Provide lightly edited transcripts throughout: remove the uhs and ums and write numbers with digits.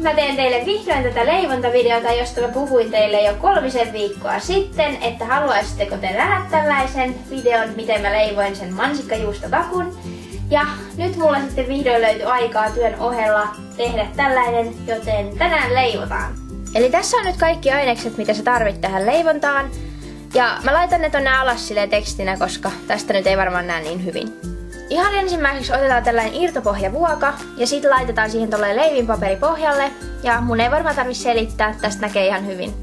mä teen teille vihdoin tätä leivontavideota, josta mä puhuin teille jo 3 viikkoa sitten, että haluaisitteko te nähdä tällaisen videon, miten mä leivoin sen mansikkajuustokakun. Ja nyt mulla sitten vihdoin löytyi aikaa työn ohella tehdä tällainen, joten tänään leivotaan. Eli tässä on nyt kaikki ainekset, mitä sä tarvit tähän leivontaan. Ja mä laitan ne tonne alas silleen tekstinä, koska tästä nyt ei varmaan näe niin hyvin. Ihan ensimmäiseksi otetaan tällainen irtopohjavuoka ja sitten laitetaan siihen tolleen leivinpaperi pohjalle. Ja mun ei varmaan tarvi selittää, tästä näkee ihan hyvin.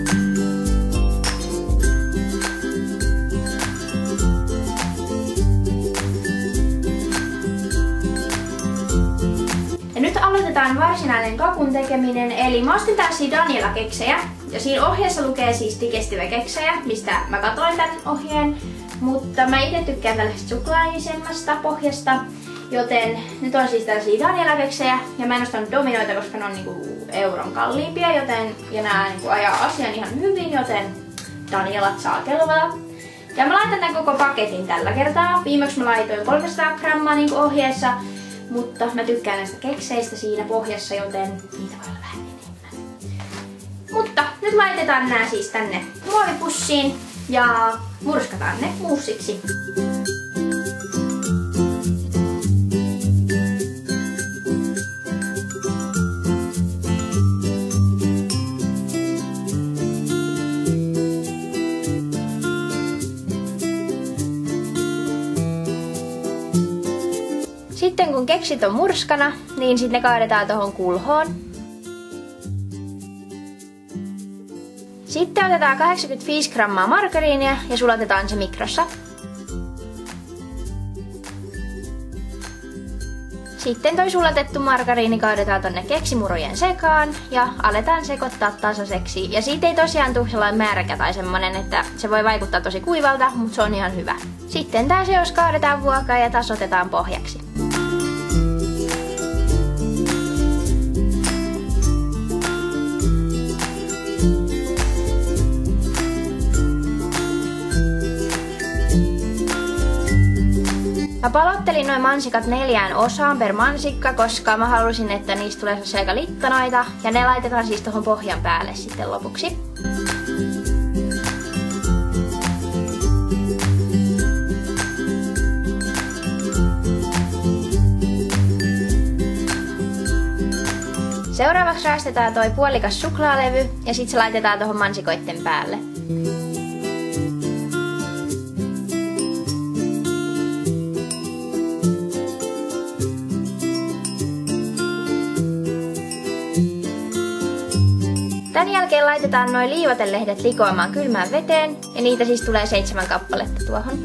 Ja nyt aloitetaan varsinainen kakun tekeminen, eli mä ostin tällaisia Daniela-keksejä. Ja siinä ohjeessa lukee siis digestive-keksejä, mistä mä katoin tän ohjeen. Mutta mä itse tykkään tällaisesta suklaisemmasta pohjasta, joten nyt on siis tällaisia Daniela-keksejä. Ja mä en ostanut Dominoita, koska ne on niinku euron kalliimpia, joten, ja nää niinku ajaa asian ihan hyvin, joten Danielat saa kelvata. Ja mä laitan tän koko paketin tällä kertaa. Viimeksi mä laitoin 300 grammaa niinku ohjeessa, mutta mä tykkään näistä kekseistä siinä pohjassa, joten niitä voi olla vähän enemmän. Mutta nyt laitetaan nää siis tänne muovipussiin ja murskataan ne muussiksi. Sitten kun keksit on murskana, niin sitten ne kaadetaan tohon kulhoon. Sitten otetaan 85 grammaa margariinia ja sulatetaan se mikrossa. Sitten toi sulatettu margariini kaadetaan tonne keksimurojen sekaan ja aletaan sekoittaa tasaiseksi. Ja siitä ei tosiaan tule sellainen märkä tai semmonen, että se voi vaikuttaa tosi kuivalta, mutta se on ihan hyvä. Sitten tää seos kaadetaan vuokaan ja tasoitetaan pohjaksi. Mä palottelin noin mansikat 4 osaan per mansikka, koska mä halusin, että niistä tulee aika littanoita. Ja ne laitetaan siis tohon pohjan päälle sitten lopuksi. Seuraavaksi raastetaan toi puolikas suklaalevy ja sit se laitetaan tohon mansikoitten päälle. Tän jälkeen laitetaan noin liivotelehdet likoamaan kylmään veteen ja niitä siis tulee 7 kappaletta tuohon.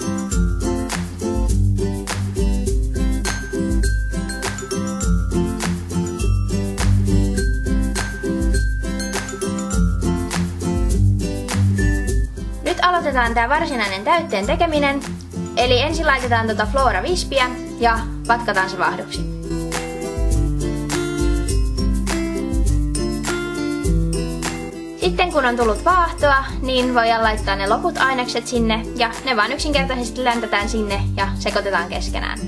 Nyt aloitetaan tää varsinainen täytteen tekeminen. Eli ensin laitetaan tota Flora Wispiä ja vatkataan se vahdoksi. Sitten kun on tullut vaahtoa, niin voidaan laittaa ne loput ainekset sinne ja ne vaan yksinkertaisesti läntätään sinne ja sekoitetaan keskenään.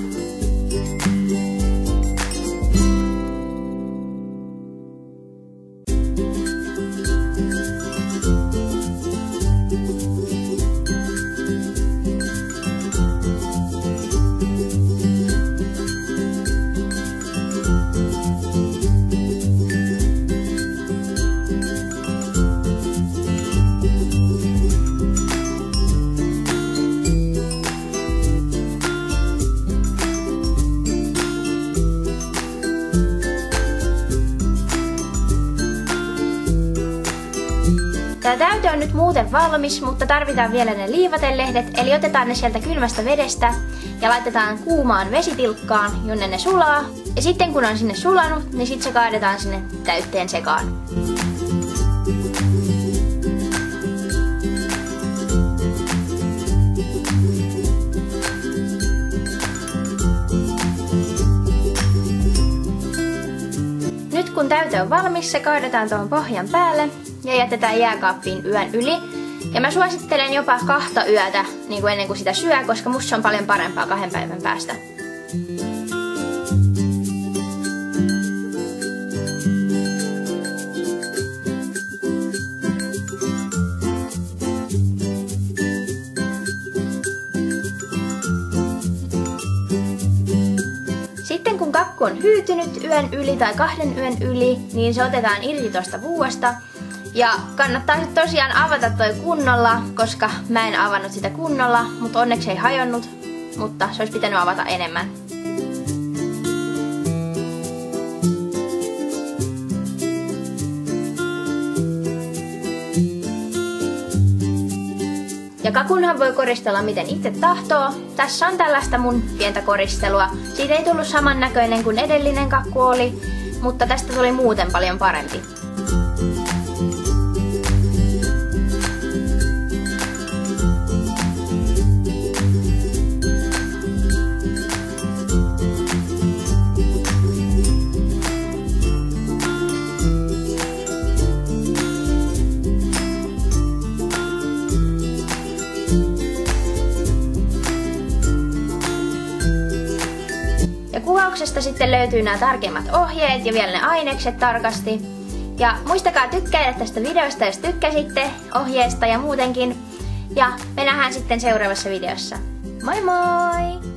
Tää täyte on nyt muuten valmis, mutta tarvitaan vielä ne liivotelehdet, eli otetaan ne sieltä kylmästä vedestä ja laitetaan kuumaan vesitilkkaan, jonne ne sulaa. Ja sitten kun on sinne sulanut, niin sit se kaadetaan sinne täytteen sekaan. Nyt kun täyte on valmis, se kaadetaan tuohon pohjan päälle ja jätetään jääkaappiin yön yli. Ja mä suosittelen jopa 2 yötä niin kuin ennen kuin sitä syö, koska musta se on paljon parempaa 2 päivän päästä. kakku on hyytynyt yön yli tai 2 yön yli, niin se otetaan irti tuosta vuosta. Ja kannattaa nyt tosiaan avata toi kunnolla, koska mä en avannut sitä kunnolla, mutta onneksi ei hajonnut, mutta se olisi pitänyt avata enemmän. Ja kakunhan voi koristella miten itse tahtoo. Tässä on tällaista mun pientä koristelua. Siitä ei tullut samannäköinen kuin edellinen kakku oli, mutta tästä tuli muuten paljon parempi. Kuvauksesta sitten löytyy nämä tarkemmat ohjeet ja vielä ne ainekset tarkasti. Ja muistakaa tykkäillä tästä videosta, jos tykkäsitte ohjeesta ja muutenkin. Ja me nähdään sitten seuraavassa videossa. Moi moi!